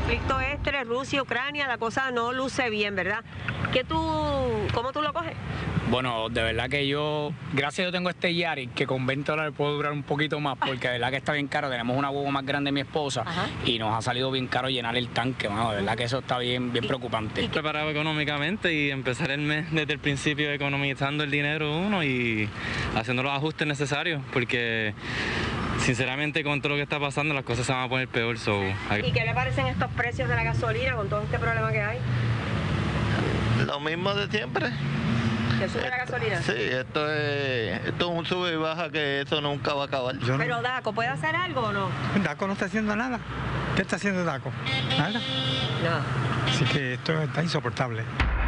conflicto entre Rusia y Ucrania, la cosa no luce bien, ¿verdad? ¿Cómo tú lo coges? Bueno, de verdad que gracias a Dios tengo este Yaris, que con $20 puedo durar un poquito más, porque de verdad que está bien caro. Tenemos una huevo más grande de mi esposa. Ajá. Y nos ha salido bien caro llenar el tanque, mano. De verdad que eso está bien preocupante. Preparado económicamente y empezar el mes desde el principio economizando el dinero uno y haciendo los ajustes necesarios, porque sinceramente con todo lo que está pasando las cosas se van a poner peor. ¿Y qué le parecen estos precios de la gasolina con todo este problema que hay? Lo mismo de siempre. ¿Que sube la gasolina? Sí, esto es un sube y baja que eso nunca va a acabar. Pero Daco, ¿puede hacer algo o no? Daco no está haciendo nada. ¿Qué está haciendo Daco? Nada. No. Así que esto está insoportable.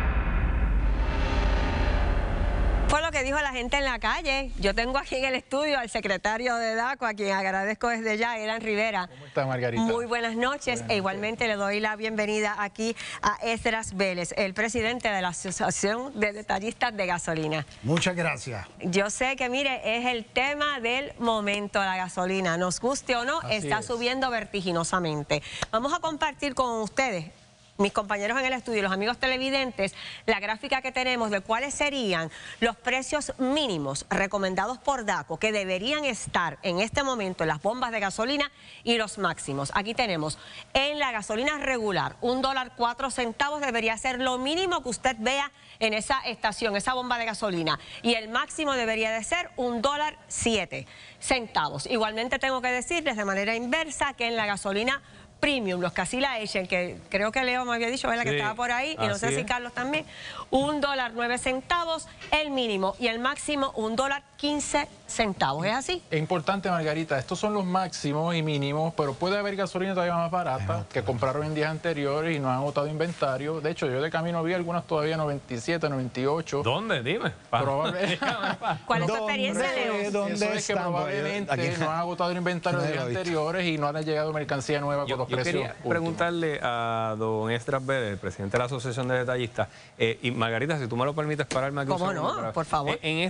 Fue lo que dijo la gente en la calle. Yo tengo aquí en el estudio al secretario de DACO, a quien agradezco desde ya, Eran Rivera. ¿Cómo está, Margarita? Muy buenas noches. E igualmente le doy la bienvenida aquí a Esdras Vélez, el presidente de la Asociación de Detallistas de Gasolina. Muchas gracias. Yo sé que, mire, es el tema del momento, la gasolina. Nos guste o no, está subiendo vertiginosamente. Vamos a compartir con ustedes, mis compañeros en el estudio, los amigos televidentes, la gráfica que tenemos de cuáles serían los precios mínimos recomendados por DACO que deberían estar en este momento en las bombas de gasolina y los máximos. Aquí tenemos en la gasolina regular $1.04 debería ser lo mínimo que usted vea en esa estación, esa bomba de gasolina, y el máximo debería de ser $1.07. Igualmente tengo que decirles de manera inversa que en la gasolina premium, los que así la echen, que creo que Leo me había dicho, ¿verdad? Sí, que estaba por ahí, y no sé si Carlos también, $1.09 el mínimo y el máximo $1.15. ¿Es así? Es importante, Margarita, estos son los máximos y mínimos, pero puede haber gasolina todavía más barata que compraron en días anteriores y no han agotado inventario. De hecho, yo de camino vi algunas todavía 97, 98. ¿Dónde? Dime. ¿Cuál es tu experiencia, Leo? ¿Dónde es que probablemente no han agotado el inventario de días anteriores y no han llegado mercancía nueva con los precios quería preguntarle a don Esdras Vélez, el presidente de la Asociación de Detallistas, y Margarita, si tú me lo permites pararme aquí. ¿Cómo no? Por favor. En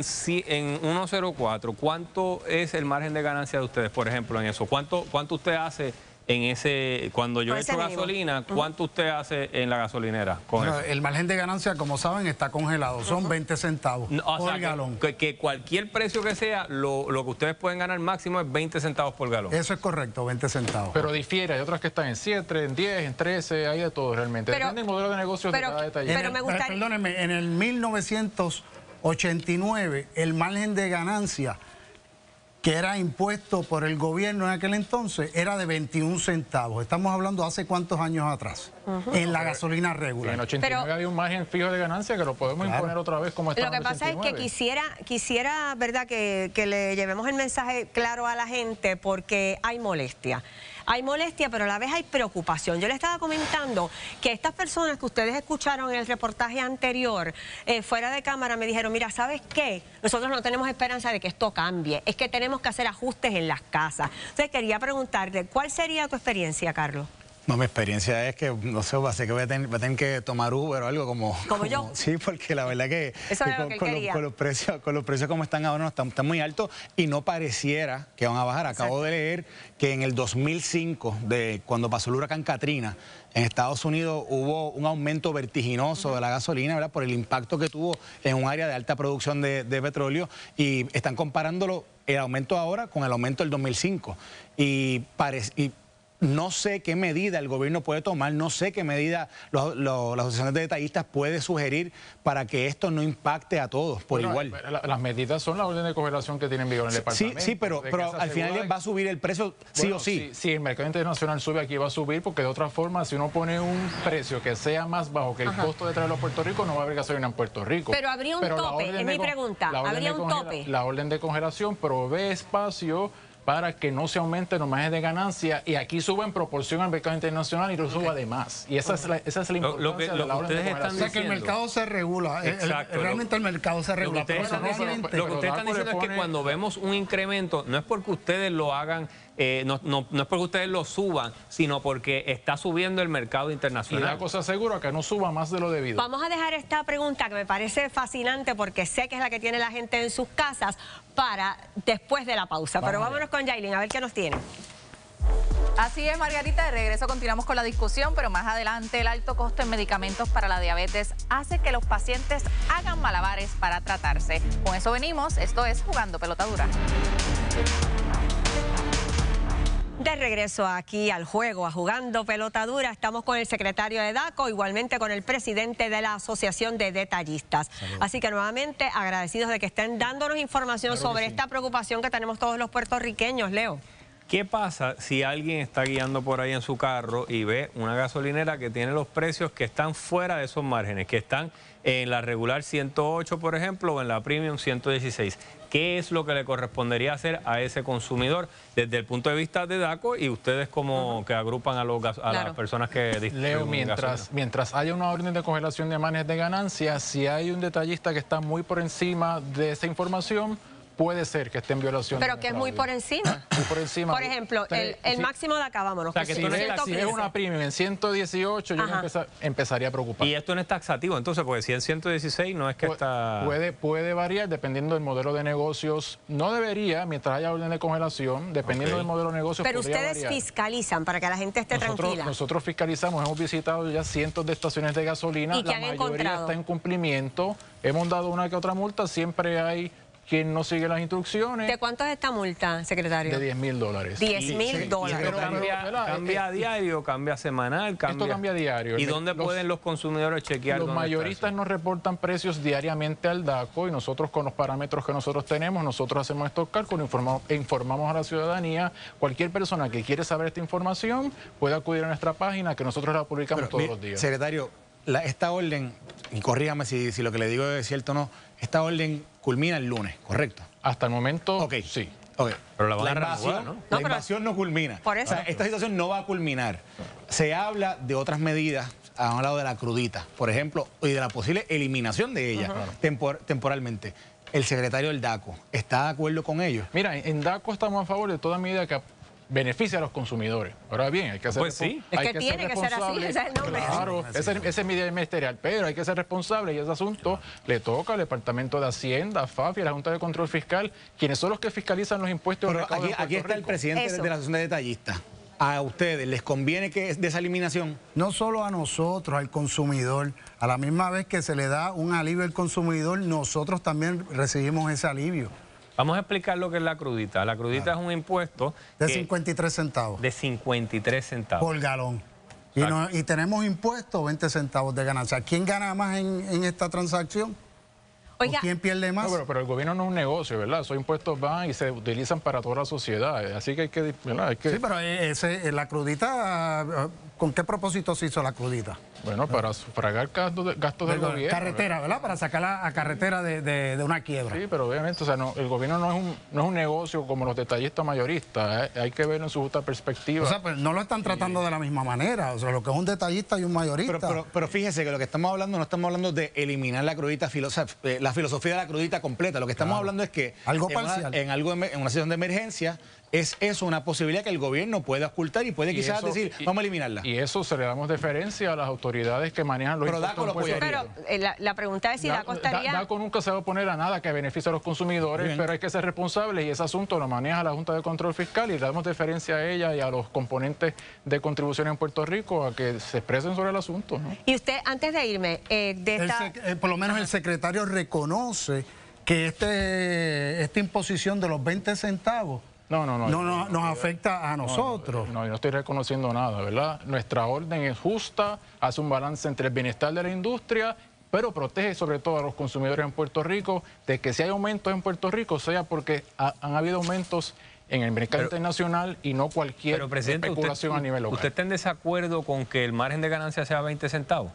1.04, ¿cuánto es el margen de ganancia de ustedes, por ejemplo, en eso? ¿Cuánto usted hace en ese, cuando yo echo gasolina, cuánto usted hace en la gasolinera con eso? El margen de ganancia, como saben, está congelado, son 20 centavos por galón. Que cualquier precio que sea, lo que ustedes pueden ganar máximo es 20 centavos por galón. Eso es correcto, 20 centavos. Pero difiere, hay otras que están en 7, en 10, en 13, hay de todo realmente. Depende del modelo de negocio de cada detalle. Pero me gustaría... Perdónenme, en el 1989, el margen de ganancia que era impuesto por el gobierno en aquel entonces, era de 21 centavos. Estamos hablando hace cuántos años atrás, en la gasolina regular. En el 89 había un margen fijo de ganancia que lo podemos imponer otra vez como está. Lo que pasa es que quisiera, ¿verdad?, que le llevemos el mensaje claro a la gente, porque hay molestia. Hay molestia, pero a la vez hay preocupación. Yo le estaba comentando que estas personas que ustedes escucharon en el reportaje anterior, fuera de cámara, me dijeron, mira, ¿sabes qué? Nosotros no tenemos esperanza de que esto cambie. Es que tenemos que hacer ajustes en las casas. Entonces, quería preguntarte, ¿cuál sería tu experiencia, Carlos? No, mi experiencia es que, no sé, va a ser que voy a tener que tomar Uber o algo como yo. Sí, porque la verdad que, con los precios como están ahora, no están muy altos y no pareciera que van a bajar. Acabo de leer que en el 2005, cuando pasó el huracán Katrina, en Estados Unidos hubo un aumento vertiginoso de la gasolina, ¿verdad?, por el impacto que tuvo en un área de alta producción de petróleo, y están comparándolo el aumento ahora con el aumento del 2005. Y no sé qué medida el gobierno puede tomar, no sé qué medida las asociaciones de detallistas puede sugerir para que esto no impacte a todos por igual. Las medidas son la orden de congelación que tienen vigor en el departamento. Sí, pero al final va a subir el precio sí o sí. Si el mercado internacional sube, aquí va a subir, porque de otra forma, si uno pone un precio que sea más bajo que el costo de traerlo a Puerto Rico, no va a haber gasolina en Puerto Rico. Pero habría un tope, es mi pregunta. ¿Habría un tope? La orden de congelación provee espacio para que no se aumenten los márgenes de ganancia y aquí suba en proporción al mercado internacional y lo suba de más. Y esa es la importancia de la orden de congelación. O sea, que el mercado se regula. Realmente el mercado se regula. Lo que ustedes están diciendo es que cuando vemos un incremento, no es porque ustedes lo hagan, no es porque ustedes lo suban, sino porque está subiendo el mercado internacional. Y la cosa asegura que no suba más de lo debido. Vamos a dejar esta pregunta que me parece fascinante, porque sé que es la que tiene la gente en sus casas, para después de la pausa. Pero vámonos con Yailin, a ver qué nos tiene. Así es, Margarita, de regreso continuamos con la discusión, pero más adelante el alto costo en medicamentos para la diabetes hace que los pacientes hagan malabares para tratarse. Con eso venimos, esto es Jugando Pelota Dura. De regreso aquí al juego, a Jugando Pelota Dura, estamos con el secretario de DACO, igualmente con el presidente de la Asociación de Detallistas. Salud. Así que nuevamente agradecidos de que estén dándonos información sobre esta preocupación que tenemos todos los puertorriqueños, Leo. ¿Qué pasa si alguien está guiando por ahí en su carro y ve una gasolinera que tiene los precios que están fuera de esos márgenes, que están en la regular 108, por ejemplo, o en la premium 116? ¿Qué es lo que le correspondería hacer a ese consumidor desde el punto de vista de DACO y ustedes como que agrupan a las personas que distribuyen? Leo, mientras haya una orden de congelación de márgenes de ganancias, si hay un detallista que está muy por encima de esa información, puede ser que esté en violación. Pero que es muy por encima. Muy por encima. Por ejemplo, el máximo de acá, vámonos. O sea, que si es una premium en 118, yo empezaría a preocupar. Y esto no es taxativo, entonces, porque si en 116 no es que está... Puede variar dependiendo del modelo de negocios. No debería, mientras haya orden de congelación, dependiendo del modelo de negocios. Pero ustedes fiscalizan para que la gente esté tranquila. Nosotros fiscalizamos, hemos visitado ya cientos de estaciones de gasolina. ¿Y qué han encontrado? Está en cumplimiento. Hemos dado una que otra multa, siempre hay quien no sigue las instrucciones. ¿De cuánto es esta multa, secretario? De $10,000. $10,000. Pero cambia a diario, cambia semanal, Esto cambia a diario. ¿Y dónde pueden los consumidores chequear? Los mayoristas nos reportan precios diariamente al DACO y nosotros con los parámetros que nosotros tenemos, nosotros hacemos estos cálculos, informamos a la ciudadanía. Cualquier persona que quiere saber esta información puede acudir a nuestra página que nosotros la publicamos todos los días. Secretario, esta orden, y corríjame si lo que le digo es cierto o no, esta orden culmina el lunes, ¿correcto? Hasta el momento, sí. Okay. Pero la invasión, ¿no? La invasión no culmina. Por eso. O sea, esta situación no va a culminar. Se habla de otras medidas, han hablado de la crudita, por ejemplo, y de la posible eliminación de ella temporalmente. ¿El secretario del DACO está de acuerdo con ello? Mira, en DACO estamos a favor de toda medida que beneficia a los consumidores. Ahora bien, hay que hacer... Pues sí. Es que tiene que ser así, ese es el nombre. Claro, ese es mi idea ministerial, pero hay que ser responsable y ese asunto le toca al Departamento de Hacienda, FAFI, a la Junta de Control Fiscal, quienes son los que fiscalizan los impuestos. Pero aquí está el presidente de la Asociación de Detallistas. ¿A ustedes les conviene que es de esa eliminación? No solo a nosotros, al consumidor. A la misma vez que se le da un alivio al consumidor, nosotros también recibimos ese alivio. Vamos a explicar lo que es la crudita. La crudita es un impuesto... De 53 centavos. De 53 centavos. Por galón. Y tenemos impuestos 20 centavos de ganancia. ¿Quién gana más en esta transacción? Oiga, ¿Quién pierde más? No, pero el gobierno no es un negocio, ¿verdad? Esos impuestos van y se utilizan para toda la sociedad. Así que hay que... ¿verdad? Sí, pero la crudita, ¿con qué propósito se hizo la crudita? Bueno, para sufragar gastos del gobierno. Carretera, ¿verdad? Para sacarla a carretera de una quiebra. Sí, pero obviamente, o sea, el gobierno no es un negocio como los detallistas mayoristas. Hay que verlo en su justa perspectiva. O sea, pues no lo están tratando de la misma manera. O sea, lo que es un detallista y un mayorista. Pero fíjese que lo que estamos hablando, no estamos hablando de eliminar la crudita, la filosofía de la crudita completa. Lo que estamos hablando es que algo parcial. En una situación de emergencia, es eso una posibilidad que el gobierno puede ocultar y puede quizás decir, vamos a eliminarla. Y eso se le damos deferencia a las autoridades que manejan los impuestos. Pero la pregunta es si DACO estaría... DACO nunca se va a oponer a nada que beneficie a los consumidores, pero hay que ser responsables y ese asunto lo maneja la Junta de Control Fiscal y le damos deferencia a ella y a los componentes de contribución en Puerto Rico a que se expresen sobre el asunto, ¿no? Y usted, antes de irme, por lo menos el secretario reconoce que esta imposición de los 20 centavos no nos afecta a nosotros. No, yo no estoy reconociendo nada, ¿verdad? Nuestra orden es justa, hace un balance entre el bienestar de la industria, pero protege sobre todo a los consumidores en Puerto Rico de que si hay aumentos en Puerto Rico, sea porque han habido aumentos en el mercado internacional y no cualquier especulación a nivel local. ¿Usted está en desacuerdo con que el margen de ganancia sea 20 centavos?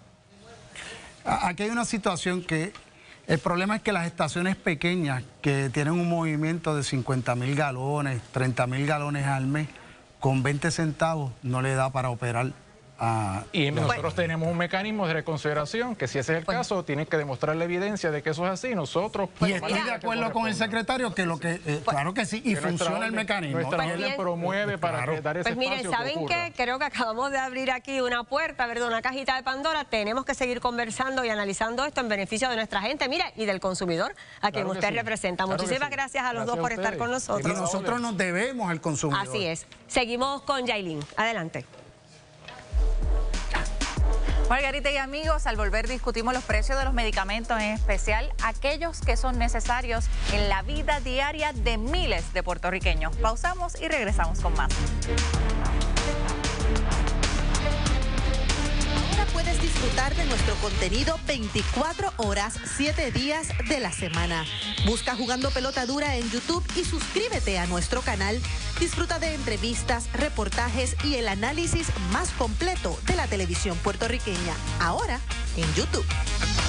Aquí hay una situación que... El problema es que las estaciones pequeñas que tienen un movimiento de 50,000 galones, 30,000 galones al mes, con 20 centavos no le da para operar Y nosotros tenemos un mecanismo de reconsideración que si ese es el caso, tienen que demostrar la evidencia de que eso es así. Nosotros... Y estoy de acuerdo con el secretario que lo que... claro que sí, y funciona el mecanismo. Nuestra orden promueve para dar ese espacio. Pues miren, ¿saben qué? Creo que acabamos de abrir aquí una puerta, ¿verdad? Una cajita de Pandora. Tenemos que seguir conversando y analizando esto en beneficio de nuestra gente, mira, y del consumidor a quien usted representa. Muchísimas gracias a los dos por estar con nosotros. Y nosotros nos debemos al consumidor. Así es. Seguimos con Yailin. Adelante. Margarita y amigos, al volver discutimos los precios de los medicamentos, en especial aquellos que son necesarios en la vida diaria de miles de puertorriqueños. Pausamos y regresamos con más. Ahora puedes disfrutar de nuestro contenido 24 horas, 7 días de la semana. Busca Jugando Pelota Dura en YouTube y suscríbete a nuestro canal. Disfruta de entrevistas, reportajes y el análisis más completo de la televisión puertorriqueña. Ahora en YouTube.